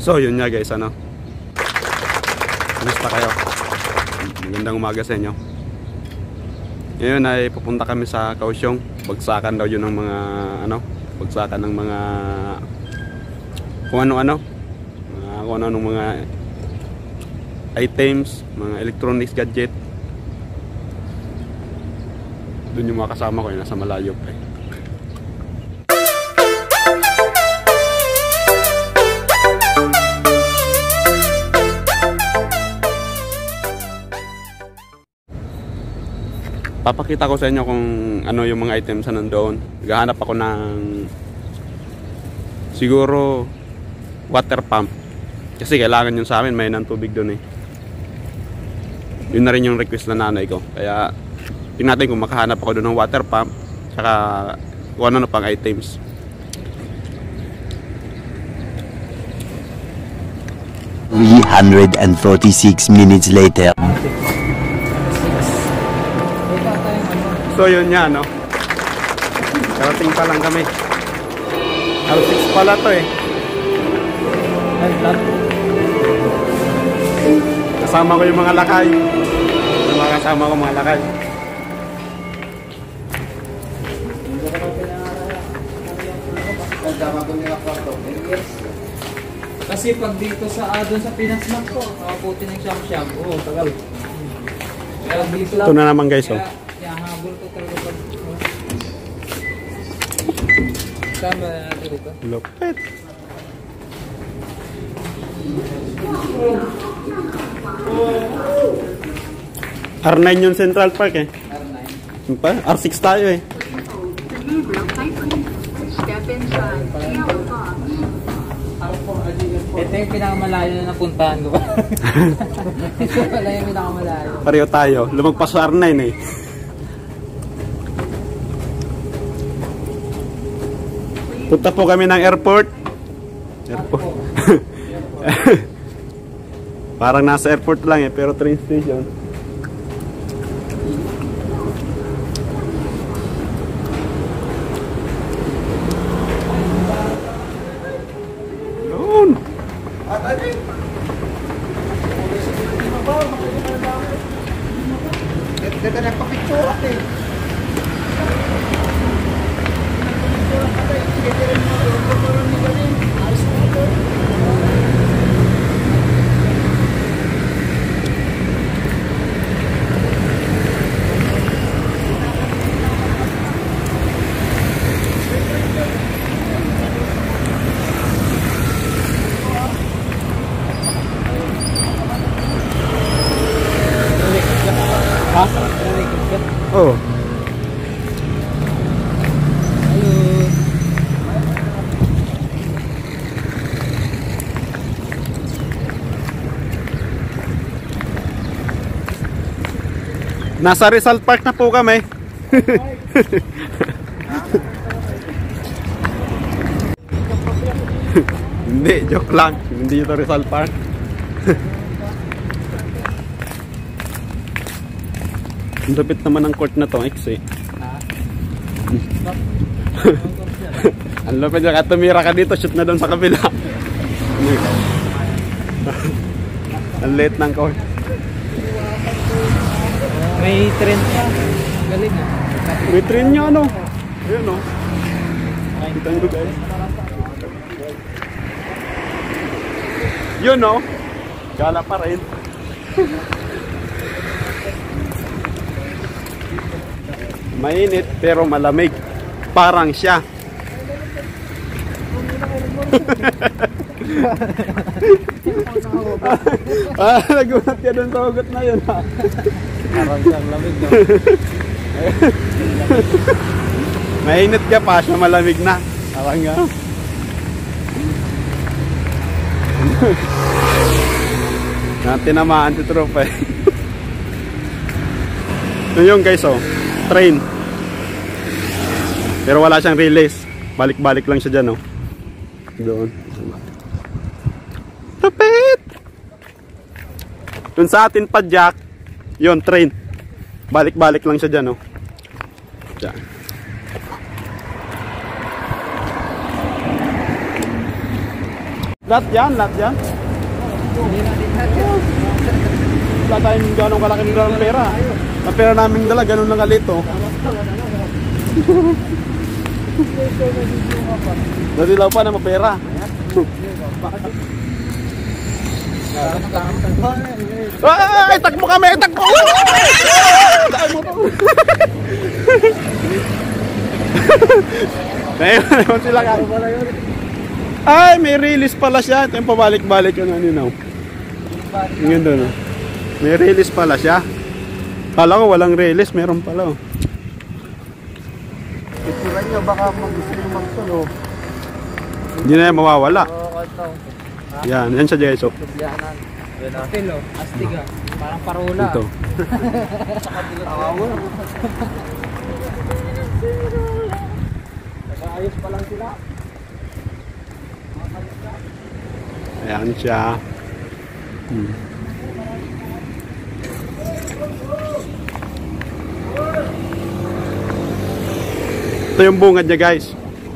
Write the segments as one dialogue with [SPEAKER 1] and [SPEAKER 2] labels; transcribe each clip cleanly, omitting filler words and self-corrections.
[SPEAKER 1] So yun nga guys, ano, kumusta kayo? Magandang umaga sa inyo. Ngayon ay pupunta kami sa Kaohsiung. Bagsakan daw yun ng mga ano, bagsakan ng mga kung ano-ano, kung ano-ano mga items, mga electronics gadget. Doon yung mga kasama ko, yung nasa malayo pa eh. Papakita ko sa inyo kung ano yung mga items na nandoon. Naghahanap ako ng siguro water pump. Kasi kailangan yun sa amin, may ng tubig doon eh. Yun na rin yung request na nanay ko. Kaya tingnan natin kung makahanap ako doon ng water pump. Tsaka kung ano pang items.
[SPEAKER 2] $346 later.
[SPEAKER 1] So yun nga, no? Karating pa lang kami. R6 pala to eh. Kasama ko yung mga lakay. Yung mga kasama ko mga lakay.
[SPEAKER 3] Kasi pag dito sa doon sa Pinas Mac ko, nakaputi ng siyam-siyam. Oo, tagal. Kaya dito
[SPEAKER 1] Ito na naman guys, oh.
[SPEAKER 3] Kaya habol ko talaga pag... Tama natin dito.
[SPEAKER 1] Lupit. R9 yung Central Park eh.
[SPEAKER 3] R9.
[SPEAKER 1] R6 tayo eh.
[SPEAKER 3] Ito yung pinakamalayo na napuntahan ko. Ito pala yung pinakamalayo.
[SPEAKER 1] Pareho tayo. Lumagpas sa R9 eh. Punta po kami ng airport. Airport. Parang nasa airport lang eh, pero train station. Yun.
[SPEAKER 3] Ganda na papicture eh.
[SPEAKER 1] Oh. Nasa Rizal Park na po kami. Hindi, joke lang. Hindi ito Rizal Park. Ang lapit naman ang court na to, X eh. Ang lapit na ka, tumira ka dito, shoot na doon sa kabila. Ang late ng court.
[SPEAKER 3] May trend pa. Galing ah.
[SPEAKER 1] May train nyo ano? Ayun o. Kita nyo guys. Yun o. Gala pa rin. Mainit pero malamig. Parang siya. Nagulat ka dun sa hugot na yun ha.
[SPEAKER 3] Parang siyang lamig no?
[SPEAKER 1] Mainit ka pa siya, malamig na. Parang nga. Tinamaan si tropa eh. Ito yung guys oh, train. Pero wala siyang release. Balik-balik lang siya dyan oh. Doon. Tapit! Dun sa atin pa Jack, yun train. Balik-balik lang siya dyan oh. Diyan. Lahat yan, lahat yan. Wala tayong gano'ng kalaking dalang pera. Ang pera namin dala, gano'n lang kalito. Nadilaw pa na mapera. Ay, takbo kami, takbo! Daan mo to. Ngayon sila ka. Ay, may release pala siya. Ito yung pabalik-balik yung aninaw. Yung ganda, no? May release pala siya. Kala ko walang release, meron pala. Oh.
[SPEAKER 3] Ituran nyo, baka gusto nyo magtulo.
[SPEAKER 1] Hindi na yan mawawala. Yan, yan siya guys. Oh.
[SPEAKER 3] Subyanan. Pilo, astiga. Parang parola.
[SPEAKER 1] Ito.
[SPEAKER 3] Ayos pa lang sila.
[SPEAKER 1] Ayan siya. Ito yung bungad niya guys.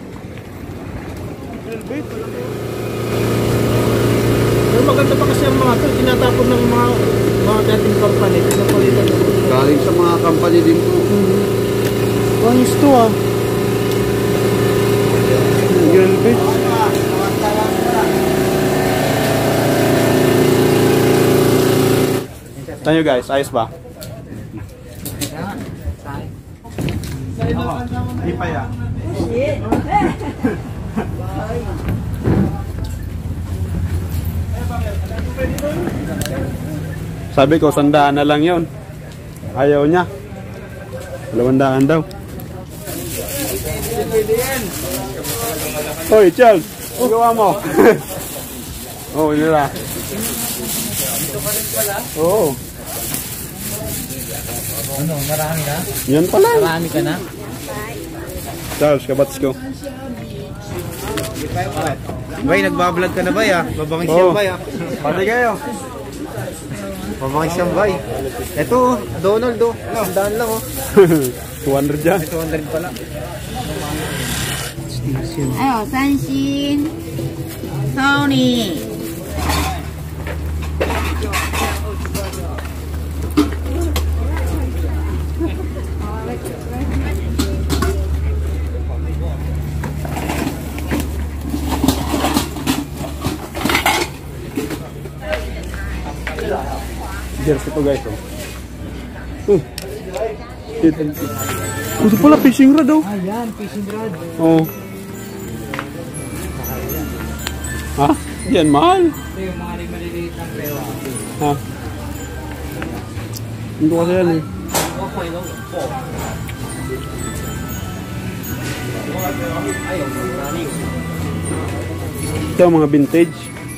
[SPEAKER 3] Pero maganda pa kasi ang mga ito, tinatapon ng mga dating company. Pinapalitan ng
[SPEAKER 4] Galing sa mga company din po.
[SPEAKER 1] Bangis to ah. Girl bait. Tayo guys, ayos ba? Hindi pa yan. Sabi ko, 100 na lang yon. Ayaw niya. 200 daw. Hoy, Charles! Gawa mo. Oh, nila. Oo.
[SPEAKER 3] Ano, marami na?
[SPEAKER 1] Yan pala.
[SPEAKER 3] Marami ka na?
[SPEAKER 1] Charles, kabats ko.
[SPEAKER 4] Bay, nagbablog ka na ba ya? Babangis
[SPEAKER 1] Oo.
[SPEAKER 4] yan ba ya?
[SPEAKER 1] Pati kayo.
[SPEAKER 4] Babangis yan bay. Ito, Donald oh. Sandaan lang oh.
[SPEAKER 1] 200 dyan.
[SPEAKER 4] 200 pala.
[SPEAKER 5] 还有三星、Sony。
[SPEAKER 1] Jersey to guys. Ito pala fishing rod oh.
[SPEAKER 3] Ayan, fishing rod.
[SPEAKER 1] Oh. Ha? Yan mahal.
[SPEAKER 3] Ito yung mga maliliit ng pera.
[SPEAKER 1] Ha? Hindi kasi yan eh.
[SPEAKER 3] Okay lang po. Ayaw, marami.
[SPEAKER 1] Ito mga vintage.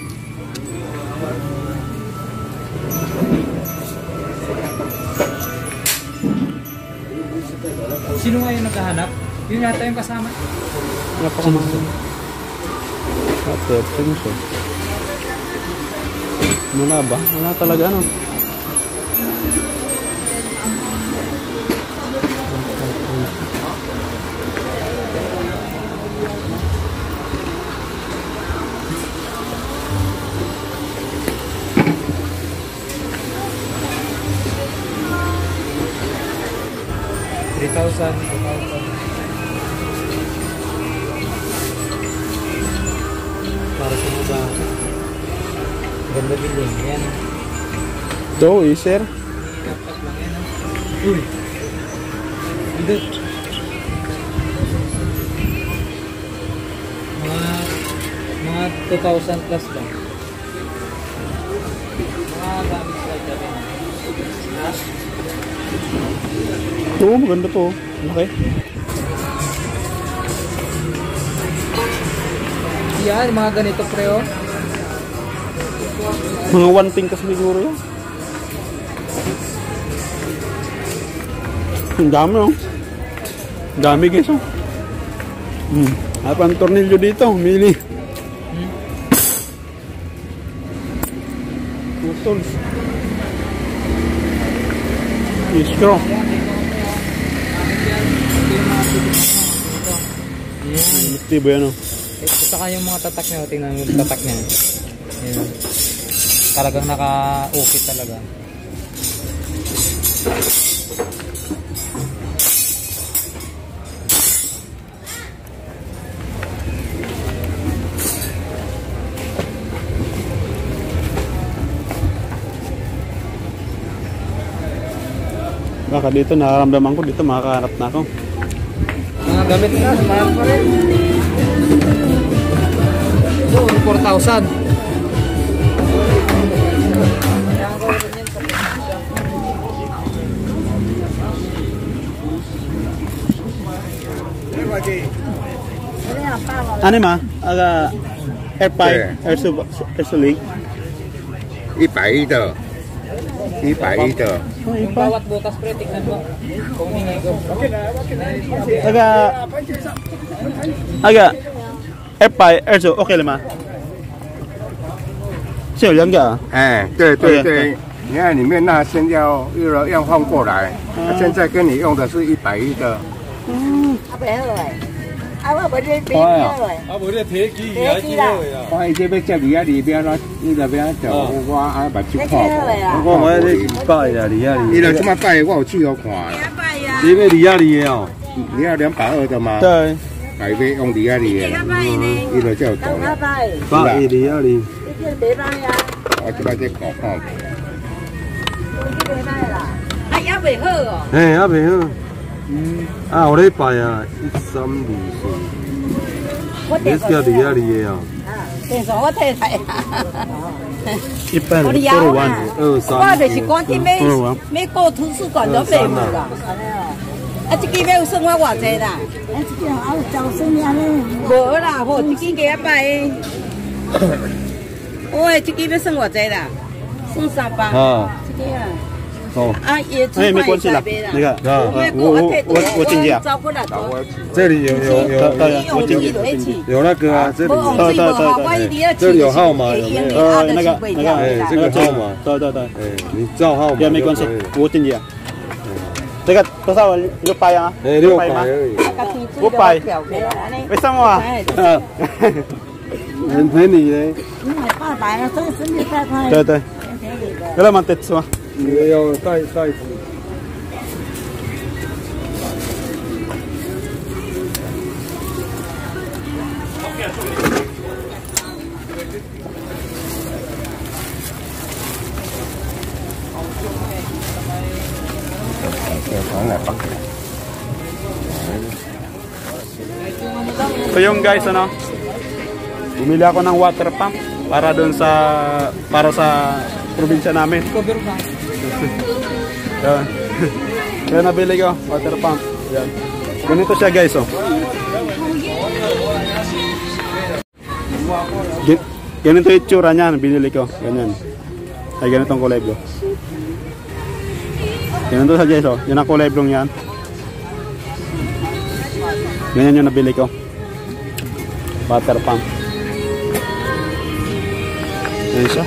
[SPEAKER 3] Sino nga yung naghahanap? Yun yata yung kasama.
[SPEAKER 1] Napakamahal. Ate, pinso. Wala ba? Wala talaga no.
[SPEAKER 3] Para sa mga ganda bilhin. Yan.
[SPEAKER 1] Ito, Acer.
[SPEAKER 3] Laptop lang yan. Uy! Bidot. Mga 2,000 plus ba? Mga gamit sa rin.
[SPEAKER 1] Ito, maganda to. Okay.
[SPEAKER 3] Yan, mga ganito preo.
[SPEAKER 1] Mga one thing kasi siguro yun. Ang dami oh. Ang dami guys oh. Ang tornilyo dito, mili. Tools. Screw. Yan. Activo yan oh.
[SPEAKER 3] Saka yung mga tatak niya, tingnan mo yung tatak niya. Yan. Talagang naka-ukit talaga.
[SPEAKER 1] Baka dito nararamdaman ko dito makakahanap na ako.
[SPEAKER 3] Mga gamit na, mahal pa rin. Ito, 4,000.
[SPEAKER 1] Ano ma? Aga air pipe, air sulig.
[SPEAKER 6] 110的，110的。
[SPEAKER 3] Yung bawat butas pre, tignan mo. Kung hingay ko.
[SPEAKER 1] Aga air pipe, air su okay 了吗？是有两个啊。
[SPEAKER 6] 哎，对对
[SPEAKER 1] 对
[SPEAKER 6] 对，你看里面那线要换过来，现在跟你用的是110的。
[SPEAKER 5] 我不是别了诶，
[SPEAKER 3] 啊，冇啲铁機
[SPEAKER 5] 别机啦，
[SPEAKER 6] 我伊这要接你啊里边咯，你那边就我啊把手
[SPEAKER 5] 别
[SPEAKER 6] 看
[SPEAKER 5] 机了呀，
[SPEAKER 7] 我这摆呀，你呀
[SPEAKER 6] 伊就这么摆，我有去有看啦。
[SPEAKER 5] 拜呀，
[SPEAKER 7] 你要你呀你的哦，
[SPEAKER 6] 你要220的吗？
[SPEAKER 1] 对，
[SPEAKER 6] 改要用你啊你的，
[SPEAKER 5] 拜呢，
[SPEAKER 6] 伊就叫懂
[SPEAKER 5] 等他
[SPEAKER 6] 了。
[SPEAKER 5] 拜，
[SPEAKER 7] 摆你呀你，
[SPEAKER 5] 你这别拜呀，
[SPEAKER 6] 我这摆在搞看。
[SPEAKER 5] 你别拜啦，啊也未好哦，
[SPEAKER 7] 哎，阿平好，啊，我这摆呀，132
[SPEAKER 5] 我
[SPEAKER 7] 四，你叫你呀你的哦，
[SPEAKER 5] 电视我睇睇，
[SPEAKER 1] 一般
[SPEAKER 5] 我的
[SPEAKER 1] 多少
[SPEAKER 5] 腰
[SPEAKER 1] 万？
[SPEAKER 5] 啊，
[SPEAKER 7] 23
[SPEAKER 5] 我就是讲去美国图书馆都买无啦，啊，这支要算我偌济啦？啊，这支还有招生呀咧？无啦，好，这支加拜的。喂，这支要算偌济啦？算300。
[SPEAKER 7] 啊，
[SPEAKER 5] 这个啊。
[SPEAKER 7] 哦，
[SPEAKER 5] 啊，也
[SPEAKER 1] 哎，没关系啦，那个，我进去啊，
[SPEAKER 5] 招不了多。
[SPEAKER 7] 这里有
[SPEAKER 1] 我进去，
[SPEAKER 7] 有那个啊，这里这里有号码有没有？
[SPEAKER 1] 那个，
[SPEAKER 7] 哎，这个号码，
[SPEAKER 1] 对，
[SPEAKER 7] 哎，你照号码
[SPEAKER 1] 也没关系，我进去啊。这个多少？600啊？
[SPEAKER 7] 哎，600而已，
[SPEAKER 1] 为什么啊？
[SPEAKER 7] 很便宜嘞，
[SPEAKER 5] 800啊，这个10块。
[SPEAKER 1] 对，有那么得是吗？
[SPEAKER 7] 你要带。
[SPEAKER 1] So yung guys, ano, bumili ako ng water pump para doon para sa probinsya namin. Yan. Kaya nabili ko, water pump. Yan. Ganito siya guys, oh. Ganito yung itsura niyan, binili ko. Ganyan. Ay, ganitong kulay blue. Ganito siya guys, oh. Yan ang kulay blue yan. Ganyan yung nabili ko. Water pump. Yan siya.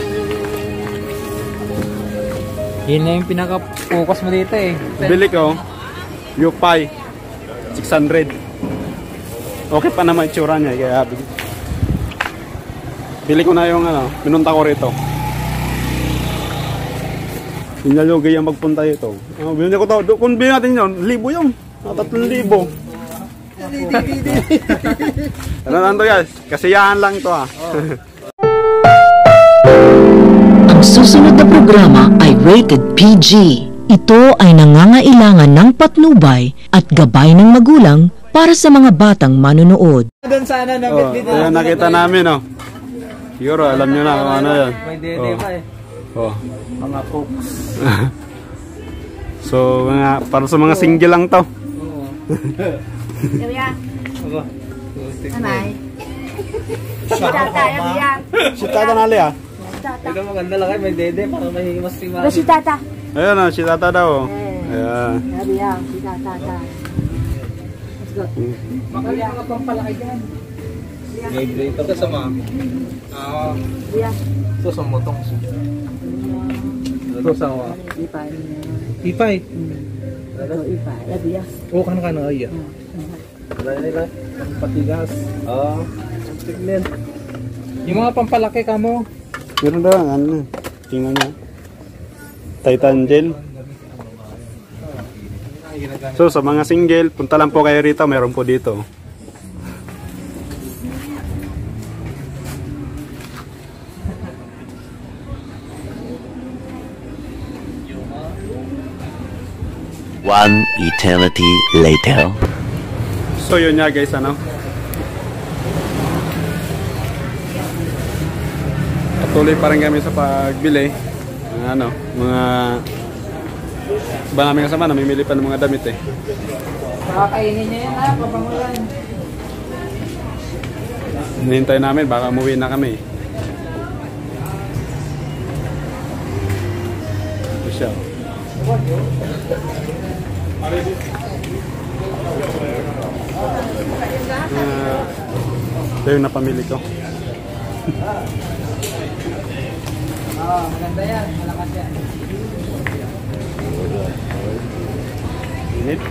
[SPEAKER 3] Yun na yung pinaka-focus mo dito eh.
[SPEAKER 1] Bili ko Yupay 600. Okay pa naman itsura niya kaya bili ko na yung ano, pinunta ko rito. Inalugay ang magpunta ito. Bili ko to, kung bili natin yun, 1,000 yun. 3,000. Ano lang to guys, kasiyahan lang to ha.
[SPEAKER 8] Ang susunod na programa ay rated PG. Ito ay nangangailangan ng patnubay at gabay ng magulang para sa mga batang manonood.
[SPEAKER 3] Doon sana na
[SPEAKER 1] Oh, ayan nakita namin oh. Siguro alam nyo na kung ano yan.
[SPEAKER 3] May dede pa eh.
[SPEAKER 1] Oh.
[SPEAKER 3] Mga cooks.
[SPEAKER 1] So para sa mga single lang to.
[SPEAKER 5] Dạ dạ.
[SPEAKER 3] Aba.
[SPEAKER 5] Cái này. Chị ta ta em đi ăn.
[SPEAKER 1] Si Tata nali ah.
[SPEAKER 3] Ikaw maganda lang may dede para may mas si
[SPEAKER 5] Nó chị ta ta.
[SPEAKER 1] Ayan oh, si Tata daw. Ayan.
[SPEAKER 5] Dạ đi ăn, chị ta ta ta.
[SPEAKER 3] Makali mga pampalaki dyan. Ito ka sa mga.
[SPEAKER 5] Đi ăn.
[SPEAKER 3] Ito sa motong. Ito sa mga.
[SPEAKER 5] Ipay.
[SPEAKER 3] Ipay.
[SPEAKER 5] Ito ipay. Là đi ăn.
[SPEAKER 3] Oo, kan ay. Dahil nila, patigas. Yung mga pampalaki ka mo.
[SPEAKER 1] Meron daw, ano, tingnan nyo. Titan gel. So sa mga single, punta lang po kayo rito, meron po dito.
[SPEAKER 2] One eternity later.
[SPEAKER 1] So yun nga guys, ano. Patuloy pa rin kami sa pagbili. Ano, mga iba namin kasama, namimili pa ng mga damit eh.
[SPEAKER 3] Pakakainin niya yan ha, papangulan.
[SPEAKER 1] Hinihintay namin, baka umuwi na kami. Ito siya. Ito yung napamili ko.
[SPEAKER 3] Maganda yan, malakas yan.
[SPEAKER 1] Init.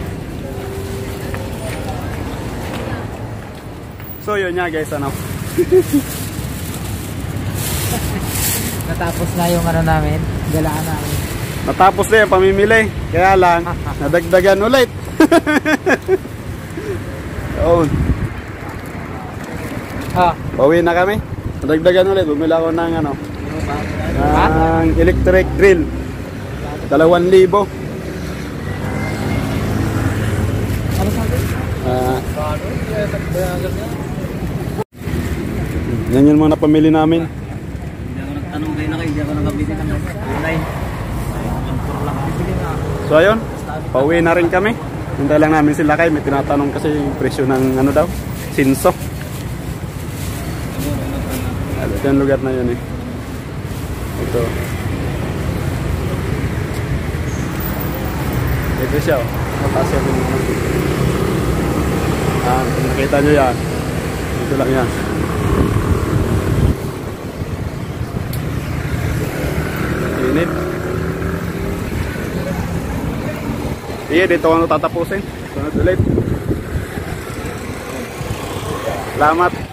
[SPEAKER 1] So yun nga guys, ano.
[SPEAKER 3] Natapos na yung ano namin, galaan namin.
[SPEAKER 1] Natapos na yung pamimili. Kaya lang, nadagdagan ulit. Yun. Pauwi na kami. Nadagdagan ulit. Bumili ako ng ano, ng electric drill. 2,000. Yan yun muna pamili namin. So ayun, pauwi na rin kami. Hintay lang namin sila kay, may tinatanong kasi yung presyo ng ano daw, sinso. Ito yung lugar na yun eh. Ito. Ito siya oh. Mataas yan yung nakita nyo yan. Ito lang yan. Init. Sige, dito ako tatapusin. Sunod ulit. Salamat.